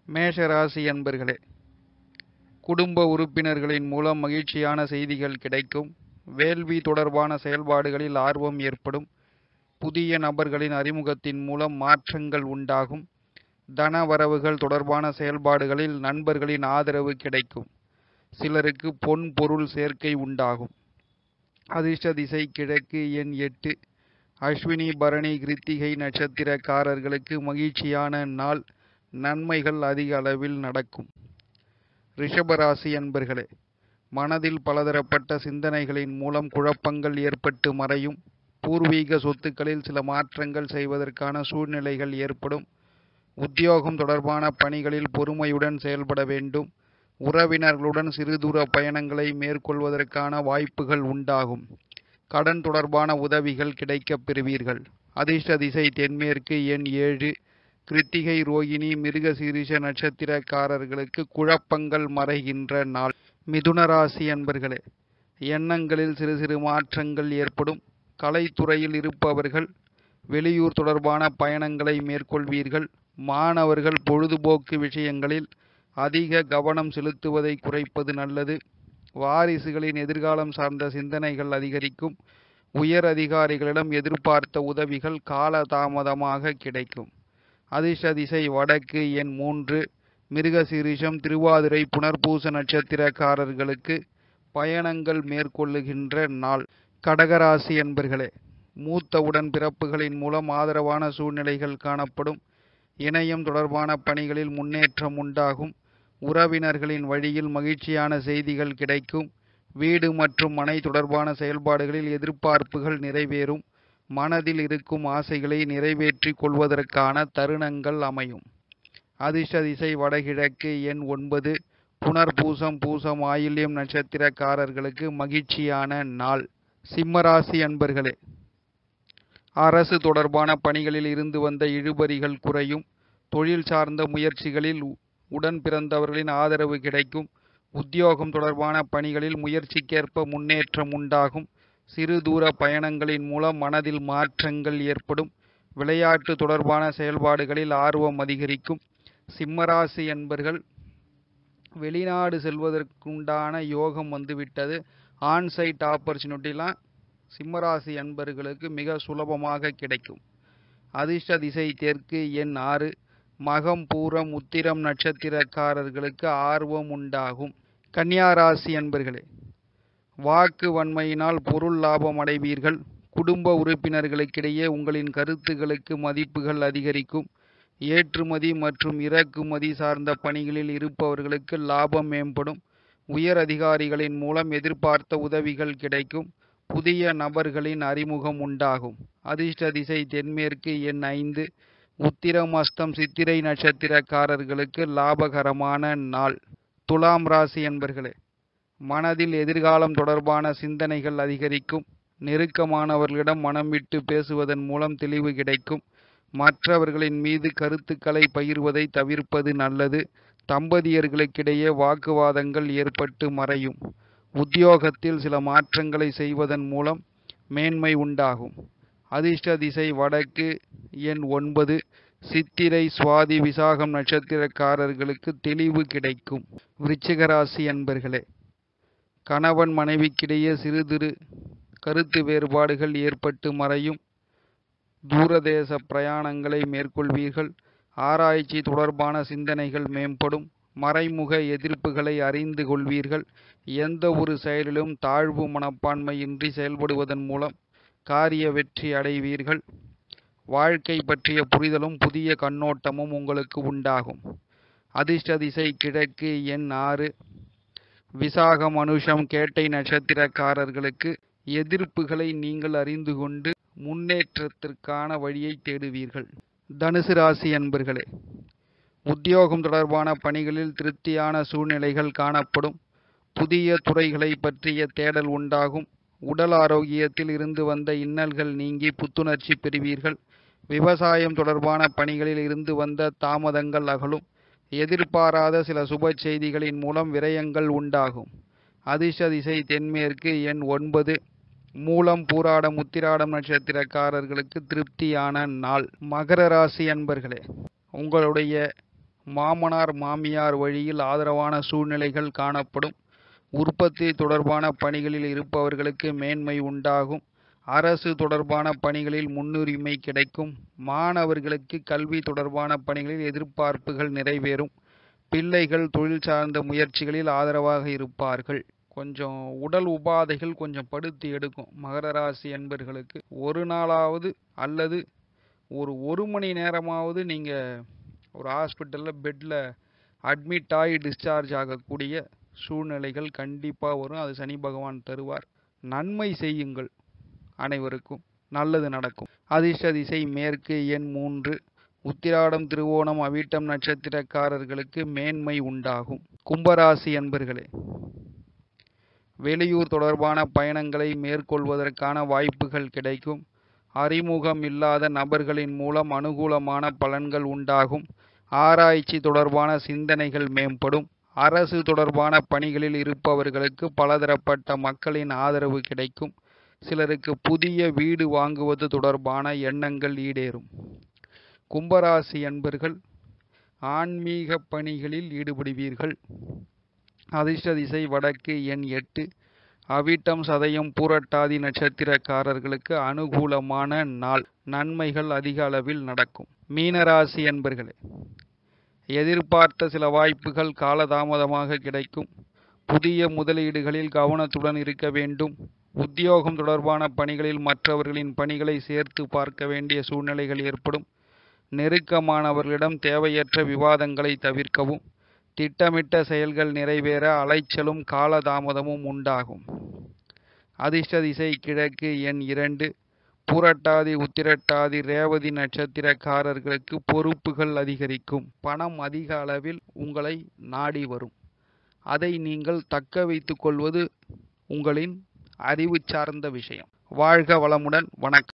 மேஷ ராசி அன்பர்களே, குடும்ப உறுப்பினர்களின் மூலம் மகிழ்ச்சியான செய்திகள் கிடைக்கும். வேள்வி தொடர்பான செயல்பாடுகளில் ஆர்வம் ஏற்படும். புதிய நபர்களின் அறிமுகத்தின் மூலம் மாற்றங்கள் உண்டாகும். தன வரவுகள் தொடர்பான செயல்பாடுகளில் நண்பர்களின் ஆதரவு கிடைக்கும். சிலருக்கு பொன் பொருள் சேர்க்கை உண்டாகும். அதிர்ஷ்ட திசை கிழக்கு, எண் 8. அஸ்வினி பரணி கிருத்திகை நட்சத்திரக்காரர்களுக்கு மகிழ்ச்சியான நாள். நன்மைகள் அதிக அளவில் நடக்கும். ரிஷபராசி அன்பர்களே, மனதில் பலதரப்பட்ட சிந்தனைகளின் மூலம் குழப்பங்கள் ஏற்பட்டு மறையும். பூர்வீக சொத்துக்களில் சில மாற்றங்கள் செய்வதற்கான சூழ்நிலைகள் ஏற்படும். உத்தியோகம் தொடர்பான பணிகளில் பொறுமையுடன் செயல்பட வேண்டும். உறவினர்களுடன் சிறுதூர பயணங்களை மேற்கொள்வதற்கான வாய்ப்புகள் உண்டாகும். கடன் தொடர்பான உதவிகள் கிடைக்கப் பெறுவீர்கள். அதிர்ஷ்ட திசை தென்மேற்கு, எண் 7. கிருத்திகை ரோகிணி மிருகசீரிஷ நட்சத்திரக்காரர்களுக்கு குழப்பங்கள் மறைகின்ற நாள். மிதுன ராசி அன்பர்களே, எண்ணங்களில் சிறு சிறு மாற்றங்கள் ஏற்படும். கலைத்துறையில் இருப்பவர்கள் வெளியூர் தொடர்பான பயணங்களை மேற்கொள்வீர்கள். மாணவர்கள் பொழுதுபோக்கு விஷயங்களில் அதிக கவனம் செலுத்துவதை குறைப்பது நல்லது. வாரிசுகளின் எதிர்காலம் சார்ந்த சிந்தனைகள் அதிகரிக்கும். உயர் அதிகாரிகளிடம் எதிர்பார்த்த உதவிகள் காலதாமதமாக கிடைக்கும். அதிர்ஷ்ட திசை வடக்கு, எண் 3. மிருகசீரிஷம் திருவாதிரை புனர்பூச நட்சத்திரக்காரர்களுக்கு பயணங்கள் மேற்கொள்ளுகின்ற நாள். கடகராசி அன்பர்களே, மூத்த உடன் பிறப்புகளின் மூலம் ஆதரவான சூழ்நிலைகள் காணப்படும். இணையம் தொடர்பான பணிகளில் முன்னேற்றம் உண்டாகும். உறவினர்களின் வழியில் மகிழ்ச்சியான செய்திகள் கிடைக்கும். வீடு மற்றும் மனை தொடர்பான செயல்பாடுகளில் எதிர்பார்ப்புகள் நிறைவேறும். மனதில் இருக்கும் ஆசைகளை நிறைவேற்றிக் கொள்வதற்கான தருணங்கள் அமையும். அதிர்ஷ்ட திசை வடகிழக்கு, எண் 9. புனர்பூசம் பூசம் ஆயில்யம் நட்சத்திரக்காரர்களுக்கு மகிழ்ச்சியான நாள். சிம்மராசி அன்பர்களே, அரசு தொடர்பான பணிகளில் இருந்து வந்த இழுபறிகள் குறையும். தொழில் சார்ந்த முயற்சிகளில் உடன் பிறந்தவர்களின் ஆதரவு கிடைக்கும். உத்தியோகம் தொடர்பான பணிகளில் முயற்சிக்கேற்ப முன்னேற்றம் உண்டாகும். சிறு தூர பயணங்களின் மூலம் மனதில் மாற்றங்கள் ஏற்படும். விளையாட்டு தொடர்பான செயல்பாடுகளில் ஆர்வம் அதிகரிக்கும். சிம்மராசி என்பர்கள் வெளிநாடு செல்வதற்குண்டான யோகம் வந்துவிட்டது. ஆன்சைட் ஆப்பர்ச்சுனிட்டிலாம் சிம்மராசி அன்பர்களுக்கு மிக சுலபமாக கிடைக்கும். அதிர்ஷ்ட திசை தெற்கு, எண் 6. மகம் பூரம் உத்திரம் நட்சத்திரக்காரர்களுக்கு ஆர்வம் உண்டாகும். கன்னியா ராசி அன்பர்களே, வாக்கு வன்மையினால் பொருள் லாபம் அடைவீர்கள். குடும்ப உறுப்பினர்களுக்கிடையே உங்களின் கருத்துகளுக்கு மதிப்புகள் அதிகரிக்கும். ஏற்றுமதி மற்றும் இறக்குமதி சார்ந்த பணிகளில் இருப்பவர்களுக்கு லாபம் மேம்படும். உயர் அதிகாரிகளின் மூலம் எதிர்பார்த்த உதவிகள் கிடைக்கும். புதிய நபர்களின் அறிமுகம் உண்டாகும். அதிர்ஷ்ட திசை தென்மேற்கு, எண் 5. உத்திரம் அஸ்தம் சித்திரை நட்சத்திரக்காரர்களுக்கு லாபகரமான நாள். துலாம் ராசி என்பர்களே, மனதில் எதிர்காலம் தொடர்பான சிந்தனைகள் அதிகரிக்கும். நெருக்கமானவர்களிடம் மனம் விட்டு பேசுவதன் மூலம் தெளிவு கிடைக்கும். மற்றவர்களின் மீது கருத்துக்களை பகிர்வதை தவிர்ப்பது நல்லது. தம்பதியர்களுக்கிடையே வாக்குவாதங்கள் ஏற்பட்டு மறையும். உத்தியோகத்தில் சில மாற்றங்களை செய்வதன் மூலம் மேன்மை உண்டாகும். அதிர்ஷ்ட திசை வடக்கு, எண் 9. சித்திரை சுவாதி விசாகம் நட்சத்திரக்காரர்களுக்கு தெளிவு கிடைக்கும். விருச்சிக ராசி அன்பர்களே, கணவன் மனைவிக்கிடையே சிறு சிறு கருத்து வேறுபாடுகள் ஏற்பட்டு மறையும். தூரதேச பிரயாணங்களை மேற்கொள்வீர்கள். ஆராய்ச்சி தொடர்பான சிந்தனைகள் மேம்படும். மறைமுக எதிர்ப்புகளை அறிந்து கொள்வீர்கள். எந்த ஒரு செயலிலும் தாழ்வு மனப்பான்மையின்றி செயல்படுவதன் மூலம் காரிய வெற்றி அடைவீர்கள். வாழ்க்கை பற்றிய புரிதலும் புதிய கண்ணோட்டமும் உங்களுக்கு உண்டாகும். அதிர்ஷ்ட திசை கிழக்கு, எண் 6. விசாகம் அனுஷம் கேட்டை நட்சத்திரக்காரர்களுக்கு எதிர்ப்புகளை நீங்கள் அறிந்து கொண்டு முன்னேற்றத்திற்கான வழியை தேடுவீர்கள். தனுசு ராசி அன்பர்களே, உத்தியோகம் தொடர்பான பணிகளில் திருப்தியான சூழ்நிலைகள் காணப்படும். புதிய துறைகளை பற்றிய தேடல் உண்டாகும். உடல் ஆரோக்கியத்தில் இருந்து வந்த இன்னல்கள் நீங்கி புத்துணர்ச்சி பெறுவீர்கள். விவசாயம் தொடர்பான பணிகளில் இருந்து வந்த தாமதங்கள் அகலும். எதிர்பாராத சில சுப செய்திகளின் மூலம் விரயங்கள் உண்டாகும். அதிர்ஷ்ட திசை தென்மேற்கு, எண் 9. மூலம் பூராடம் உத்திராடம் நட்சத்திரக்காரர்களுக்கு திருப்தியான நாள். மகர ராசி அன்பர்களே, உங்களுடைய மாமனார் மாமியார் வழியில் ஆதரவான சூழ்நிலைகள் காணப்படும். உற்பத்தி தொடர்பான பணிகளில் இருப்பவர்களுக்கு மேன்மை உண்டாகும். அரசு தொடர்பான பணிகளில் முன்னுரிமை கிடைக்கும். மாணவர்களுக்கு கல்வி தொடர்பான பணிகளில் எதிர்பார்ப்புகள் நிறைவேறும். பிள்ளைகள் தொழில் சார்ந்த முயற்சிகளில் ஆதரவாக இருப்பார்கள். கொஞ்சம் உடல் உபாதைகள் கொஞ்சம் படுத்தி எடுக்கும். மகர ராசி என்பர்களுக்கு ஒரு நாளாவது அல்லது ஒரு மணி நேரமாவது நீங்கள் ஒரு ஹாஸ்பிட்டலில் பெட்டில் அட்மிட் ஆகி டிஸ்சார்ஜ் ஆகக்கூடிய சூழ்நிலைகள் கண்டிப்பாக வரும். அது சனி பகவான் தருவார். நன்மை செய்யுங்கள், அனைவருக்கும் நல்லது நடக்கும். அதிர்ஷ்ட திசை மேற்கு, எண் 3. உத்திராடம் திருவோணம் அவிட்டம் நட்சத்திரக்காரர்களுக்கு மேன்மை உண்டாகும். கும்பராசி என்பர்களே, வெளியூர் தொடர்பான பயணங்களை மேற்கொள்வதற்கான வாய்ப்புகள் கிடைக்கும். அறிமுகம் இல்லாத நபர்களின் மூலம் அனுகூலமான பலன்கள் உண்டாகும். ஆராய்ச்சி தொடர்பான சிந்தனைகள் மேம்படும். அரசு தொடர்பான பணிகளில் இருப்பவர்களுக்கு பலதரப்பட்ட மக்களின் ஆதரவு கிடைக்கும். சிலருக்கு புதிய வீடு வாங்குவது தொடர்பான எண்ணங்கள் ஈடேறும். கும்பராசி என்பர்கள் ஆன்மீக பணிகளில் ஈடுபடுவீர்கள். அதிர்ஷ்ட திசை வடக்கு, எண் 8. அவிட்டம் சதயம் பூரட்டாதி நட்சத்திரக்காரர்களுக்கு அனுகூலமான நாள். நன்மைகள் அதிக அளவில் நடக்கும். மீனராசி என்பர்களே, எதிர்பார்த்த சில வாய்ப்புகள் காலதாமதமாக கிடைக்கும். புதிய முதலீடுகளில் கவனத்துடன் இருக்க வேண்டும். உத்தியோகம் தொடர்பான பணிகளில் மற்றவர்களின் பணிகளை சேர்த்து பார்க்க வேண்டிய சூழ்நிலைகள் ஏற்படும். நெருக்கமானவர்களிடம் தேவையற்ற விவாதங்களை தவிர்க்கவும். திட்டமிட்ட செயல்கள் நிறைவேற அலைச்சலும் காலதாமதமும் உண்டாகும். அதிர்ஷ்ட திசை கிழக்கு, எண் 2. பூரட்டாதி உத்திரட்டாதி ரேவதி நட்சத்திரக்காரர்களுக்கு பொறுப்புகள் அதிகரிக்கும். பணம் அதிக அளவில் உங்களை நாடி வரும். அதை நீங்கள் தக்க வைத்துக் கொள்வது உங்களின் அறிவு சார்ந்த விஷயம். வாழ்க வளமுடன். வணக்கம்.